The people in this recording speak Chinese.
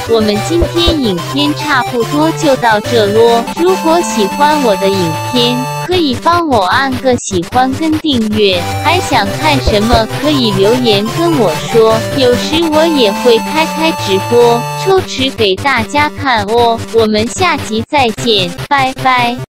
我们今天影片差不多就到这咯。如果喜欢我的影片，可以帮我按个喜欢跟订阅。还想看什么可以留言跟我说，有时我也会开直播，抽尺给大家看哦。我们下集再见，拜拜。